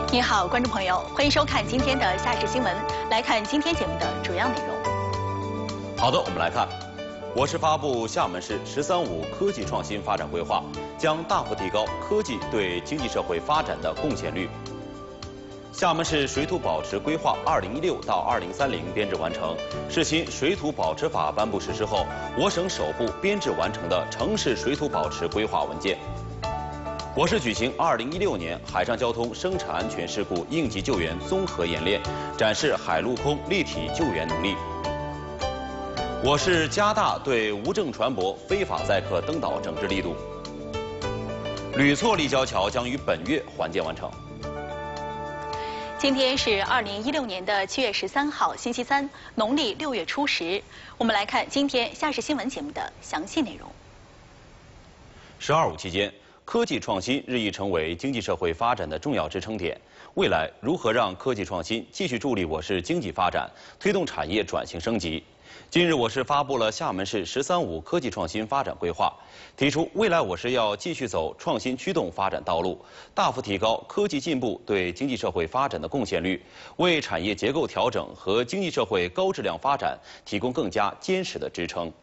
你好，观众朋友，欢迎收看今天的夏市新闻。来看今天节目的主要内容。 好的，我们来看，我市发布厦门市“十三五”科技创新发展规划，将大幅提高科技对经济社会发展的贡献率。厦门市水土保持规划2016到2030编制完成，是新水土保持法颁布实施后，我省首部编制完成的城市水土保持规划文件。我市举行2016年海上交通生产安全事故应急救援综合演练，展示海陆空立体救援能力。我市加大对无证船舶、非法载客登岛整治力度。吕措立交桥将于本月环建完成。 今天是2016年的7月13号，星期三，农历6月初10。我们来看今天夏市新闻节目的详细内容。 12.5期间，科技创新日益成为经济社会发展的重要支撑点。未来如何让科技创新继续助力我市经济发展，推动产业转型升级？近日，我市发布了厦门市“十三五”科技创新发展规划，提出未来我市要继续走创新驱动发展道路，大幅提高科技进步对经济社会发展的贡献率，为产业结构调整和经济社会高质量发展提供更加坚实的支撑。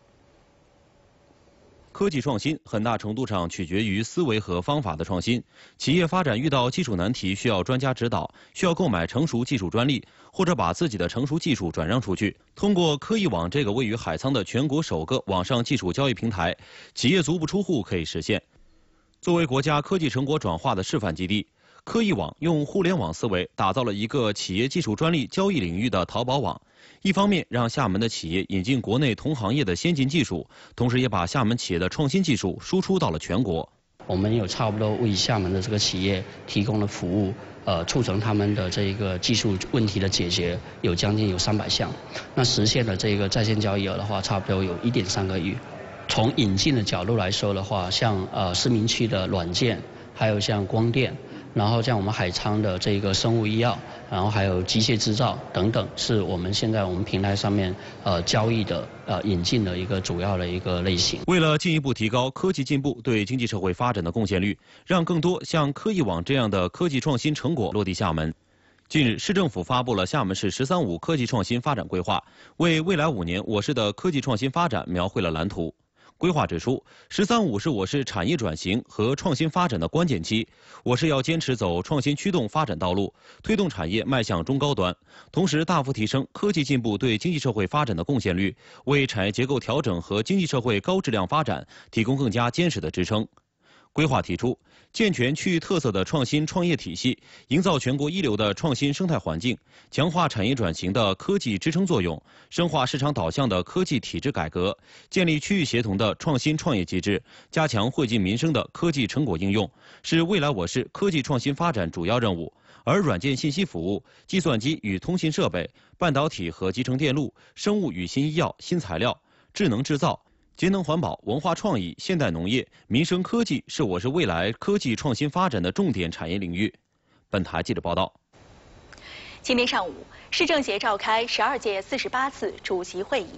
科技创新很大程度上取决于思维和方法的创新。企业发展遇到技术难题，需要专家指导，需要购买成熟技术专利，或者把自己的成熟技术转让出去。通过科艺网这个位于海沧的全国首个网上技术交易平台，企业足不出户可以实现。作为国家科技成果转化的示范基地，科艺网用互联网思维打造了一个企业技术专利交易领域的淘宝网。一方面让厦门的企业引进国内同行业的先进技术，同时也把厦门企业的创新技术输出到了全国。 我们有差不多为厦门的这个企业提供了服务，促成他们的这个技术问题的解决，将近300项。那实现了这个在线交易额的话，差不多有1.3个亿。从引进的角度来说的话，像市民区的软件，还有像光电，然后像我们海沧的这个生物医药，然后还有机械制造等等，是我们现在我们平台上面交易的引进的一个主要的一个类型。 为了进一步提高科技进步对经济社会发展的贡献率，让更多像科艺网这样的科技创新成果落地厦门，近日市政府发布了厦门市“十三五”科技创新发展规划，为未来5年我市的科技创新发展描绘了蓝图。规划指出，“13+5”是我市产业转型和创新发展的关键期，我市要坚持走创新驱动发展道路，推动产业迈向中高端，同时大幅提升科技进步对经济社会发展的贡献率，为产业结构调整和经济社会高质量发展提供更加坚实的支撑。规划提出，健全区域特色的创新创业体系，营造全国一流的创新生态环境，强化产业转型的科技支撑作用，深化市场导向的科技体制改革，建立区域协同的创新创业机制，加强惠及民生的科技成果应用，是未来我市科技创新发展主要任务。而软件信息服务、计算机与通信设备、半导体和集成电路、生物与新医药、新材料、智能制造、节能环保、文化创意、现代农业、民生科技是我市未来科技创新发展的重点产业领域。本台记者报道。 今天上午，市政协召开12届48次主席会议。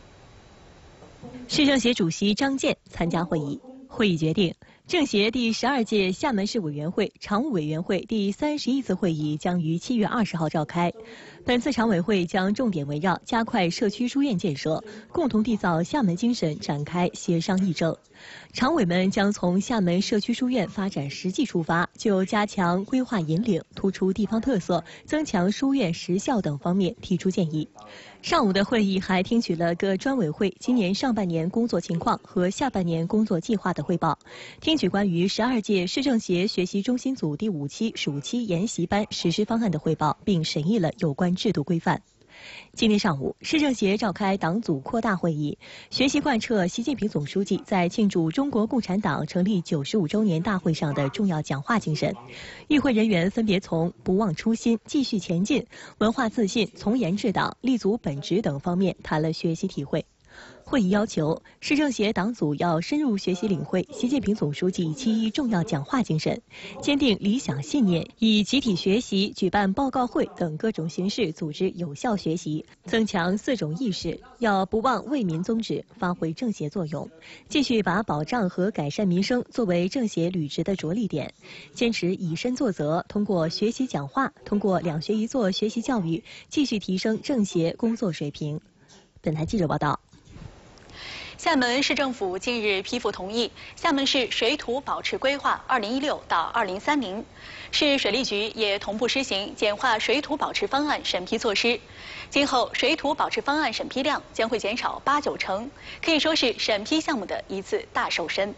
市政协主席张健参加会议，会议决定，政协第12届厦门市委员会常务委员会第31次会议将于7月20号召开。本次常委会将重点围绕加快社区书院建设，共同缔造厦门精神展开协商议政。常委们将从厦门社区书院发展实际出发，就加强规划引领、突出地方特色、增强书院实效等方面提出建议。上午的会议还听取了各专委会今年上半年工作情况和下半年工作计划的汇报，听取关于12届市政协学习中心组第5期暑期研习班实施方案的汇报，并审议了有关制度规范。今天上午，市政协召开党组扩大会议，学习贯彻习近平总书记在庆祝中国共产党成立95周年大会上的重要讲话精神。与会人员分别从不忘初心、继续前进、文化自信、从严治党、立足本职等方面谈了学习体会。 会议要求，市政协党组要深入学习领会习近平总书记7·1重要讲话精神，坚定理想信念，以集体学习、举办报告会等各种形式组织有效学习，增强4种意识，要不忘为民宗旨，发挥政协作用，继续把保障和改善民生作为政协履职的着力点，坚持以身作则，通过学习讲话，通过2学1做学习教育，继续提升政协工作水平。本台记者报道。 厦门市政府近日批复同意厦门市水土保持规划2016到2030，市水利局也同步施行简化水土保持方案审批措施。今后水土保持方案审批量将会减少8-9成，可以说是审批项目的一次大瘦身。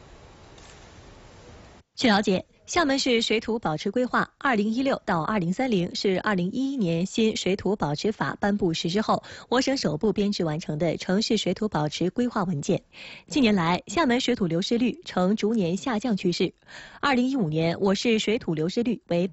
据了解，厦门市水土保持规划2016到2030是2011年新水土保持法颁布实施后，我省首部编制完成的城市水土保持规划文件。近年来，厦门水土流失率呈逐年下降趋势。2015年，我市水土流失率为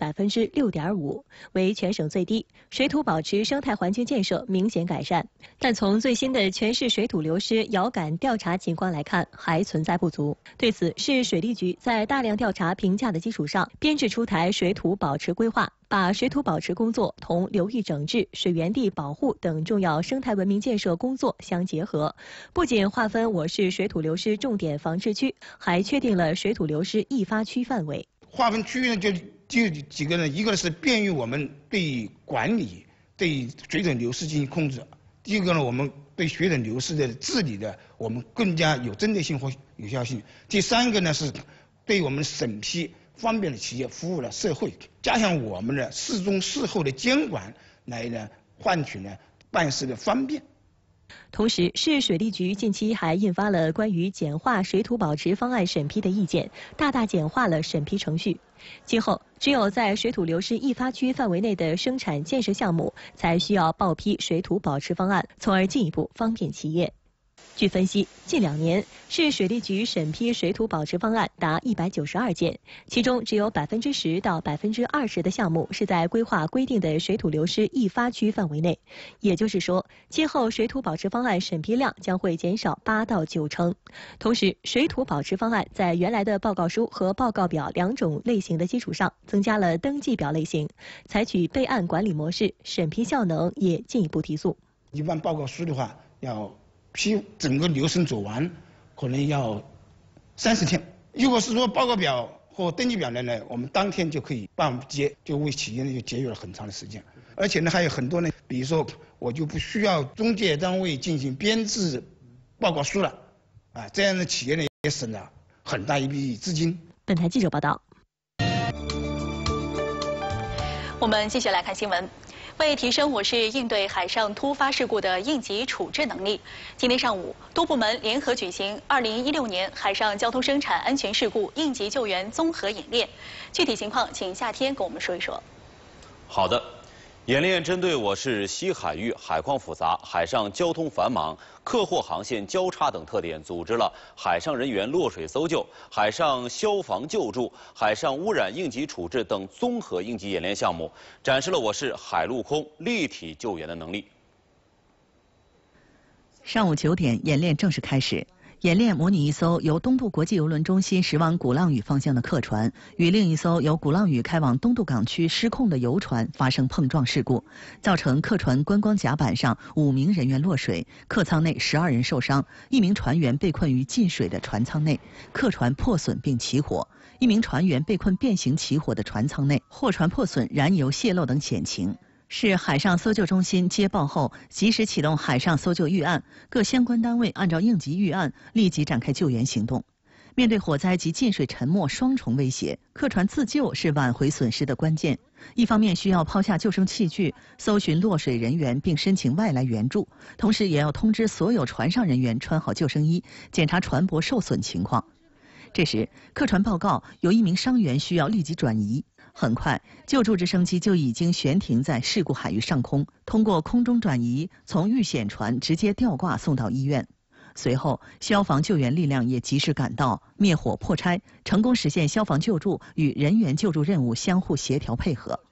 6.5%，为全省最低，水土保持生态环境建设明显改善。但从最新的全市水土流失遥感调查情况来看，还存在不足。对此，市水利局在大量调查评价的基础上，编制出台水土保持规划，把水土保持工作同流域整治、水源地保护等重要生态文明建设工作相结合。不仅划分我市水土流失重点防治区，还确定了水土流失易发区范围。 划分区域呢，就几个呢，一个是便于我们对管理、对水土流失进行控制；第二个呢，我们对水土流失的治理的，我们更加有针对性和有效性；第三个呢，是对我们审批方便了企业，服务了社会，加强我们的事中事后的监管，来呢换取呢办事的方便。 同时，市水利局近期还印发了关于简化水土保持方案审批的意见，大大简化了审批程序。今后，只有在水土流失易发区范围内的生产建设项目，才需要报批水土保持方案，从而进一步方便企业。据分析，近2年市水利局审批水土保持方案达192件，其中只有10%到20%的项目是在规划规定的水土流失易发区范围内。也就是说，今后水土保持方案审批量将会减少8到9成。同时，水土保持方案在原来的报告书和报告表2种类型的基础上，增加了登记表类型，采取备案管理模式，审批效能也进一步提速。 一般报告书的话，要批整个流程走完，可能要30天。如果是说报告表或登记表呢，我们当天就可以办结，就为企业呢就节约了很长的时间。而且呢，还有很多呢，比如说我就不需要中介单位进行编制报告书了，这样的企业呢也省了很大一笔资金。 本台记者报道。 我们继续来看新闻。为提升我市应对海上突发事故的应急处置能力，今天上午，多部门联合举行2016年海上交通生产安全事故应急救援综合演练。具体情况，请夏天跟我们说一说。 好的。演练针对我市西海域海况复杂、海上交通繁忙、客货航线交叉等特点，组织了海上人员落水搜救、海上消防救助、海上污染应急处置等综合应急演练项目，展示了我市海陆空立体救援的能力。 上午9点，演练正式开始。演练模拟一艘由东部国际邮轮中心驶往鼓浪屿方向的客船与另一艘由鼓浪屿开往东渡港区失控的游船发生碰撞事故，造成客船观光甲板上5名人员落水，客舱内12人受伤，1名船员被困于进水的船舱内，客船破损并起火，1名船员被困变形起火的船舱内，货船破损、燃油泄漏等险情。市海上搜救中心接报后，及时启动海上搜救预案，各相关单位按照应急预案立即展开救援行动。面对火灾及进水沉没双重威胁，客船自救是挽回损失的关键。一方面需要抛下救生器具，搜寻落水人员并申请外来援助，同时也要通知所有船上人员穿好救生衣，检查船舶受损情况。这时，客船报告有1名伤员需要立即转移。很快，救助直升机就已经悬停在事故海域上空，通过空中转移，从遇险船直接吊挂送到医院。随后，消防救援力量也及时赶到，灭火破拆，成功实现消防救助与人员救助任务相互协调配合。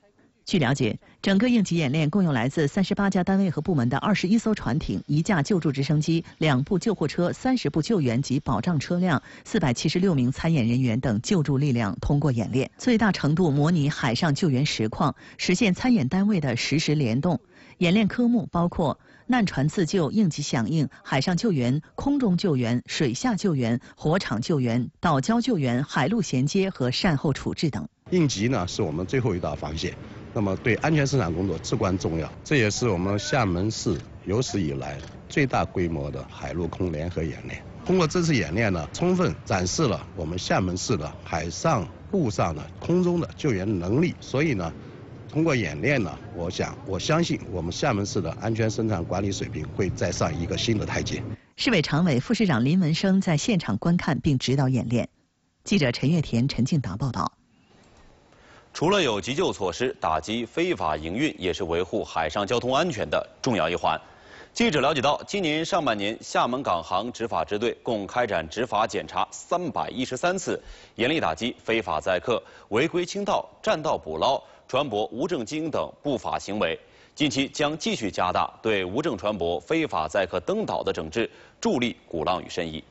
据了解，整个应急演练共有来自38家单位和部门的21艘船艇、1架救助直升机、2部救护车、30部救援及保障车辆、476名参演人员等救助力量通过演练，最大程度模拟海上救援实况，实现参演单位的实时联动。演练科目包括难船自救、应急响应、海上救援、空中救援、水下救援、火场救援、岛礁救援、海陆衔接和善后处置等。 应急呢是我们最后一道防线，那么对安全生产工作至关重要。这也是我们厦门市有史以来最大规模的海陆空联合演练。通过这次演练呢，充分展示了我们厦门市的海上、陆上的、空中的救援能力。所以呢，通过演练呢，我相信我们厦门市的安全生产管理水平会再上一个新的台阶。 市委常委、副市长林文生在现场观看并指导演练。记者陈月田、陈静达报道。 除了有急救措施，打击非法营运也是维护海上交通安全的重要一环。记者了解到，今年上半年，厦门港航执法支队共开展执法检查313次，严厉打击非法载客、违规倾倒、占道捕捞、船舶无证经营等不法行为。近期将继续加大对无证船舶、非法载客登岛的整治，助力鼓浪屿申遗。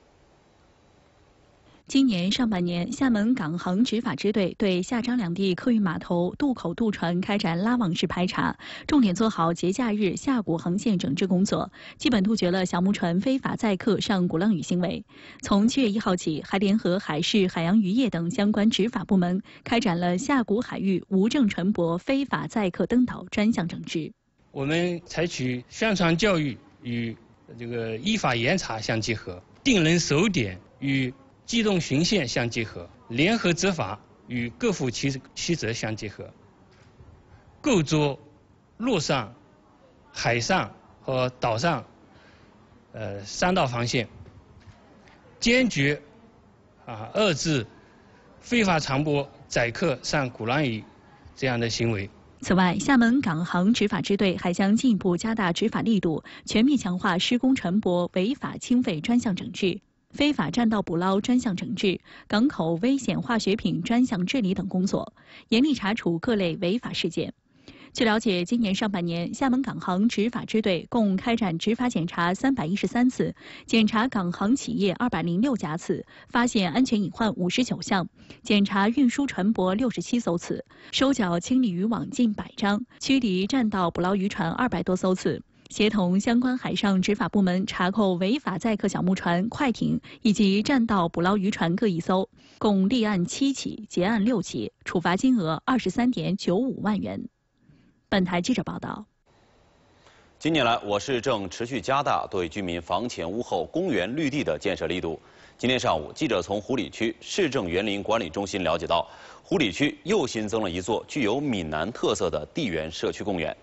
今年上半年，厦门港航执法支队对厦漳两地客运码头、渡口渡船开展拉网式排查，重点做好节假日厦古航线整治工作，基本杜绝了小木船非法载客上鼓浪屿行为。从7月1号起，还联合海事、海洋渔业等相关执法部门，开展了厦古海域无证船舶非法载客登岛专项整治。 我们采取宣传教育与依法严查相结合，定人守点与机动巡线相结合，联合执法与各负其责相结合，构筑陆上、海上和岛上3道防线，坚决遏制非法船舶载客上鼓浪屿这样的行为。 此外，厦门港航执法支队还将进一步加大执法力度，全面强化施工船舶违法清废专项整治、非法占道捕捞专项整治、港口危险化学品专项治理等工作，严厉查处各类违法事件。据了解，今年上半年，厦门港航执法支队共开展执法检查313次，检查港航企业206家次，发现安全隐患59项，检查运输船舶67艘次，收缴清理渔网近100张，驱离占道捕捞渔船200多艘次。协同相关海上执法部门查扣违法载客小木船、快艇以及占道捕捞渔船各1艘，共立案7起，结案6起，处罚金额23.95万元。本台记者报道。 近年来，我市正持续加大对居民房前屋后公园绿地的建设力度。今天上午，记者从湖里区市政园林管理中心了解到，湖里区又新增了一座具有闽南特色的地园社区公园。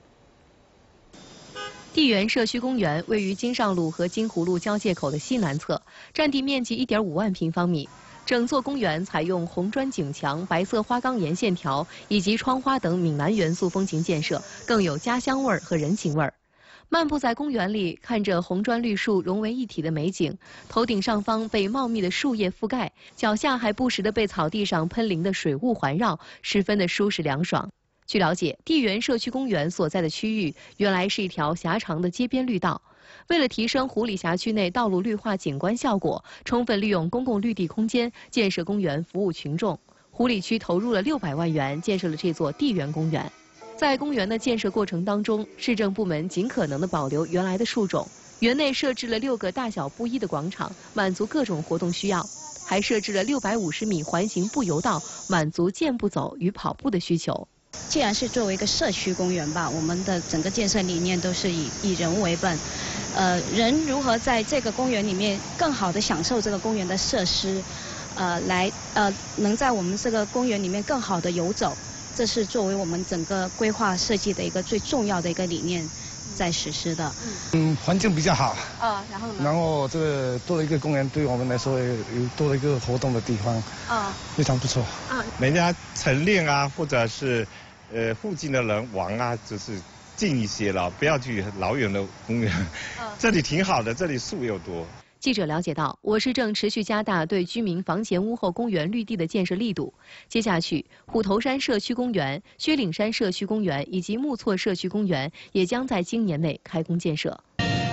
地园社区公园位于金上路和金湖路交界口的西南侧，占地面积1.5万平方米。整座公园采用红砖景墙、白色花岗岩线条以及窗花等闽南元素风情建设，更有家乡味儿和人情味儿。漫步在公园里，看着红砖绿树融为一体的美景，头顶上方被茂密的树叶覆盖，脚下还不时地被草地上喷淋的水雾环绕，十分的舒适凉爽。据了解，地园社区公园所在的区域原来是一条狭长的街边绿道。为了提升湖里辖区内道路绿化景观效果，充分利用公共绿地空间建设公园服务群众，湖里区投入了600万元建设了这座地园公园。在公园的建设过程当中，市政部门尽可能地保留原来的树种，园内设置了6个大小不一的广场，满足各种活动需要，还设置了650米环形步游道，满足健步走与跑步的需求。 既然是作为一个社区公园吧，我们的整个建设理念都是以人为本，人如何在这个公园里面更好的享受这个公园的设施，能在我们这个公园里面更好的游走，这是作为我们整个规划设计的一个最重要的一个理念在实施的。 环境比较好然后呢？ 然后这个多了一个公园，对我们来说有多了一个活动的地方非常不错人家晨练啊，或者是附近的人玩啊，就是近一些了，不要去老远的公园。这里挺好的，这里树又多。 记者了解到，我市正持续加大对居民房前屋后公园绿地的建设力度。接下去，虎头山社区公园、薛岭山社区公园以及木错社区公园也将在今年内开工建设。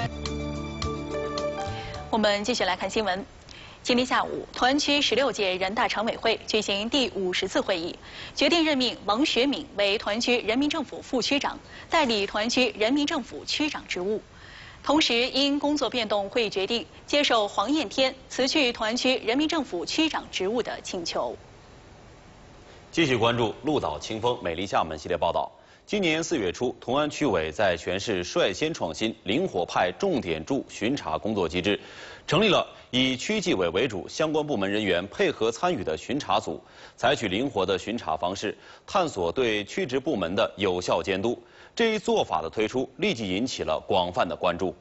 我们继续来看新闻。今天下午，同安区16届人大常委会举行第50次会议，决定任命王学敏为同安区人民政府副区长，代理同安区人民政府区长职务。同时，因工作变动，会议决定接受黄彦天辞去同安区人民政府区长职务的请求。 继续关注鹿岛清风美丽厦门系列报道。今年4月初，同安区委在全市率先创新灵活派重点驻巡查工作机制，成立了以区纪委为主、相关部门人员配合参与的巡查组，采取灵活的巡查方式，探索对区直部门的有效监督。这一做法的推出，立即引起了广泛的关注。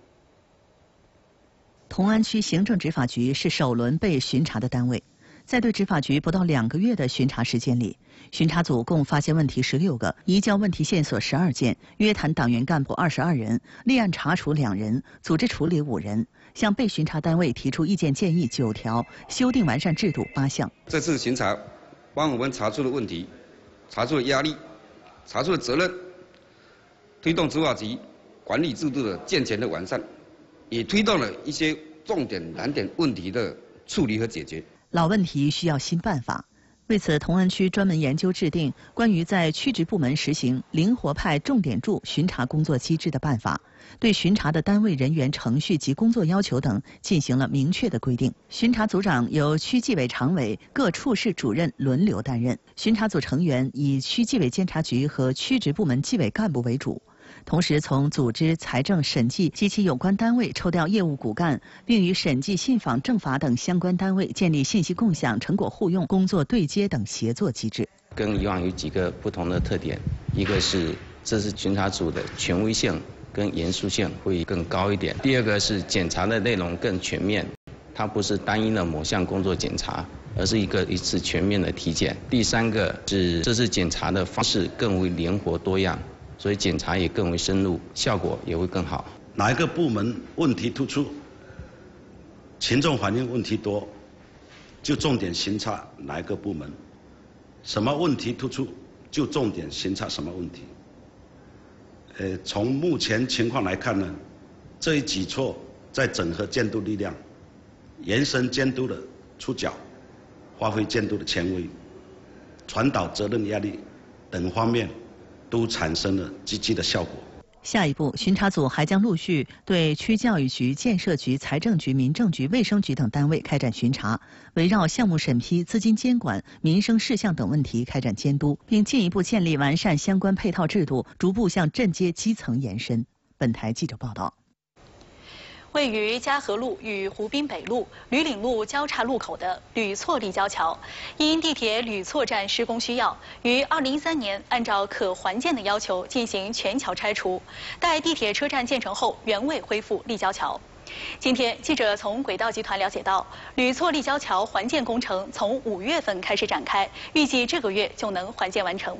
同安区行政执法局是首轮被巡查的单位，在对执法局不到2个月的巡查时间里，巡查组共发现问题16个，移交问题线索12件，约谈党员干部22人，立案查处2人，组织处理5人，向被巡查单位提出意见建议9条，修订完善制度8项。 这次巡查帮我们查出了问题，查出了压力，查出了责任。推动执法局管理制度的健全的完善，也推动了一些重点难点问题的处理和解决。 老问题需要新办法，为此，同安区专门研究制定关于在区直部门实行灵活派重点驻巡查工作机制的办法，对巡查的单位人员程序及工作要求等进行了明确的规定。巡查组长由区纪委常委、各处室主任轮流担任，巡查组成员以区纪委监察局和区直部门纪委干部为主。同时，从组织、财政、审计及其有关单位抽调业务骨干，并与审计、信访、政法等相关单位建立信息共享、成果互用、工作对接等协作机制。 跟以往有几个不同的特点，一个是这是巡查组的权威性跟严肃性会更高一点；第二个是检查的内容更全面，它不是单一的某项工作检查，而是一次全面的体检；第三个是这次检查的方式更为灵活多样。所以检查也更为深入，效果也会更好。 哪一个部门问题突出，群众反映问题多，就重点巡查哪一个部门；什么问题突出，就重点巡查什么问题。从目前情况来看呢，这一举措在整合监督力量、延伸监督的触角、发挥监督的权威、传导责任压力等方面，都产生了积极的效果。 下一步，巡查组还将陆续对区教育局、建设局、财政局、民政局、卫生局等单位开展巡查，围绕项目审批、资金监管、民生事项等问题开展监督，并进一步建立完善相关配套制度，逐步向镇街基层延伸。本台记者报道。 位于嘉禾路与湖滨北路、吕岭路交叉路口的吕错立交桥，因地铁吕错站施工需要，于2013年按照可还建的要求进行全桥拆除，待地铁车站建成后原位恢复立交桥。今天，记者从轨道集团了解到，吕错立交桥还建工程从5月份开始展开，预计这个月就能还建完成。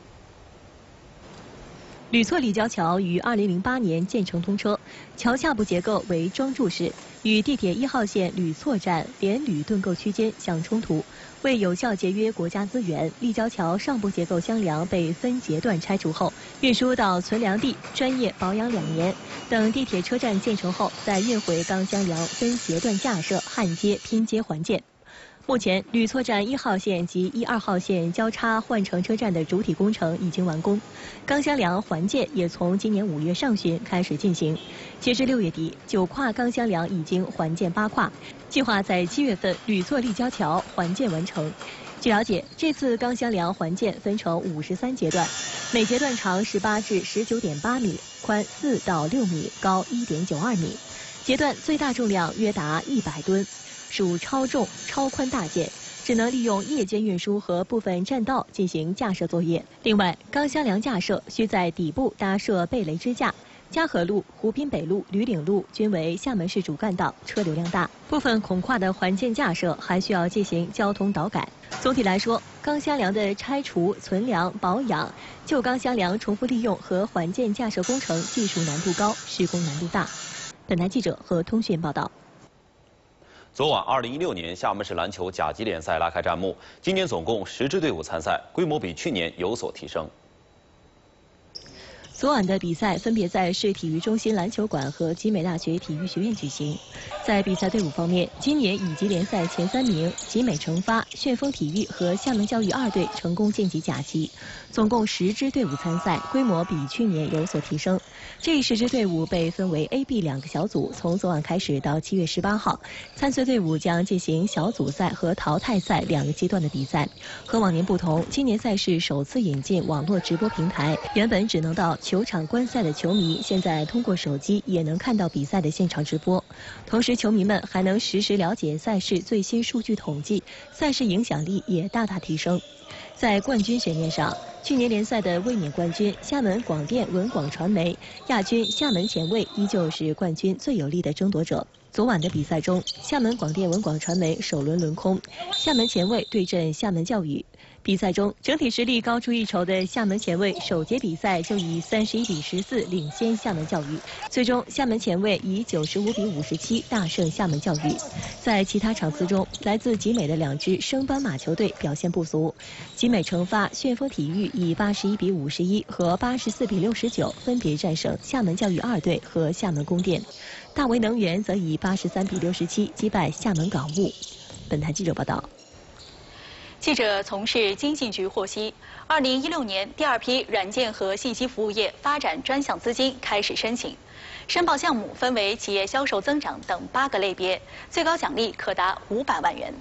吕错立交桥于2008年建成通车，桥下部结构为桩柱式，与地铁1号线吕错站连吕盾构区间相冲突。为有效节约国家资源，立交桥上部结构箱梁被分阶段拆除后，运输到存粮地专业保养2年，等地铁车站建成后，再运回钢箱梁分阶段架设、焊接、拼接还建。目前，吕错站1号线及2号线交叉换乘车站的主体工程已经完工，钢箱梁还建也从今年5月上旬开始进行。截至6月底，9跨钢箱梁已经还建8跨，计划在7月份吕错立交桥还建完成。据了解，这次钢箱梁还建分成53阶段，每阶段长18至19.8米，宽4到6米，高1.92米，阶段最大重量约达100吨。属超重、超宽大件，只能利用夜间运输和部分栈道进行架设作业。另外，钢箱梁架设需在底部搭设背雷支架。嘉禾路、湖滨北路、吕岭路均为厦门市主干道，车流量大。部分孔跨的还建架设还需要进行交通导改。总体来说，钢箱梁的拆除、存粮、保养、旧钢箱梁重复利用和还建架设工程技术难度高，施工难度大。本台记者何通讯报道。 昨晚，2016年厦门市篮球甲级联赛拉开战幕。今年总共10支队伍参赛，规模比去年有所提升。 昨晚的比赛分别在市体育中心篮球馆和集美大学体育学院举行。在比赛队伍方面，今年乙级联赛前3名集美成发、旋风体育和厦门教育2队成功晋级甲级，总共10支队伍参赛，规模比去年有所提升。这10支队伍被分为 A、B 2个小组，从昨晚开始到7月18号，参赛队伍将进行小组赛和淘汰赛2个阶段的比赛。和往年不同，今年赛事首次引进网络直播平台，原本只能到球场观赛的球迷，现在通过手机也能看到比赛的现场直播。同时，球迷们还能实时了解赛事最新数据统计，赛事影响力也大大提升。在冠军悬念上，去年联赛的卫冕冠军厦门广电文广传媒，亚军厦门前卫依旧是冠军最有力的争夺者。昨晚的比赛中，厦门广电文广传媒首轮轮空，厦门前卫对阵厦门教育。比赛中，整体实力高出一筹的厦门前卫首节比赛就以31比14领先厦门教育，最终厦门前卫以95比57大胜厦门教育。在其他场次中，来自集美的2支升班马球队表现不俗，集美成发、旋风体育以81比51和84比69分别战胜厦门教育2队和厦门供电，大为能源则以83比67击败厦门港务。本台记者报道。 记者从事经信局获悉，2016年第2批软件和信息服务业发展专项资金开始申请，申报项目分为企业销售增长等8个类别，最高奖励可达500万元。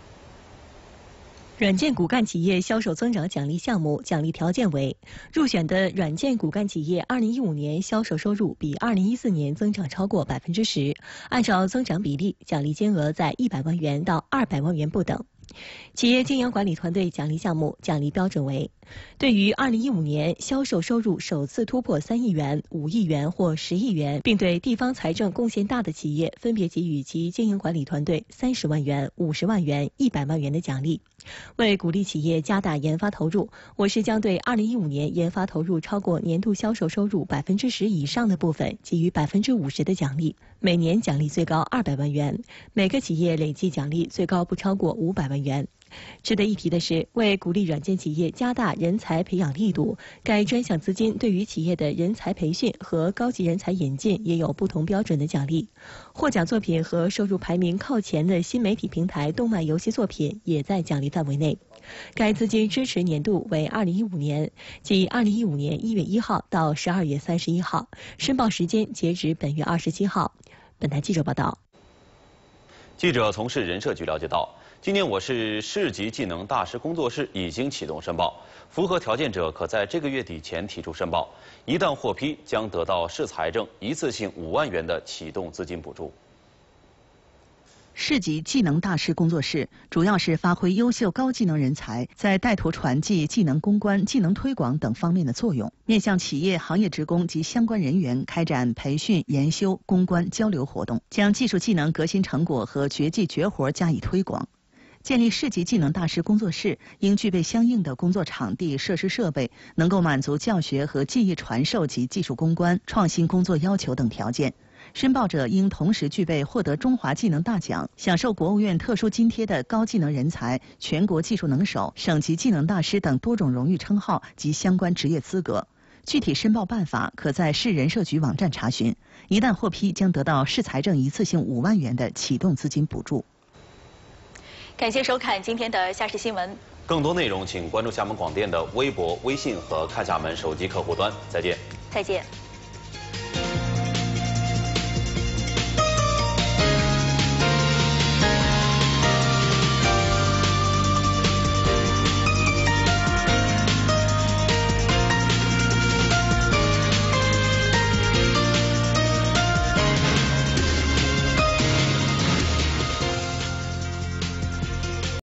软件骨干企业销售增长奖励项目奖励条件为：入选的软件骨干企业2015年销售收入比2014年增长超过10%，按照增长比例，奖励金额在100万元到200万元不等。 企业经营管理团队奖励项目奖励标准为：对于2015年销售收入首次突破3亿元、5亿元或10亿元，并对地方财政贡献大的企业，分别给予其经营管理团队30万元、50万元、100万元的奖励。为鼓励企业加大研发投入，我市将对2015年研发投入超过年度销售收入10%以上的部分给予50%的奖励，每年奖励最高200万元，每个企业累计奖励最高不超过500万元。 值得一提的是，为鼓励软件企业加大人才培养力度，该专项资金对于企业的人才培训和高级人才引进也有不同标准的奖励。获奖作品和收入排名靠前的新媒体平台动漫游戏作品也在奖励范围内。该资金支持年度为2015年，即2015年1月1号到12月31号，申报时间截止本月27号。本台记者报道。 记者从市人社局了解到。 今年我市市级技能大师工作室已经启动申报，符合条件者可在这个月底前提出申报，一旦获批，将得到市财政一次性5万元的启动资金补助。 市级技能大师工作室主要是发挥优秀高技能人才在带头传递技能攻关、技能推广等方面的作用，面向企业、行业职工及相关人员开展培训、研修、攻关交流活动，将技术技能革新成果和绝技绝活加以推广。 建立市级技能大师工作室应具备相应的工作场地、设施设备，能够满足教学和技艺传授及技术攻关、创新工作要求等条件。申报者应同时具备获得中华技能大奖、享受国务院特殊津贴的高技能人才、全国技术能手、省级技能大师等多种荣誉称号及相关职业资格。具体申报办法可在市人社局网站查询。一旦获批，将得到市财政一次性5万元的启动资金补助。 感谢收看今天的夏市新闻。 更多内容请关注厦门广电的微博、微信和看厦门手机客户端。再见。 再见。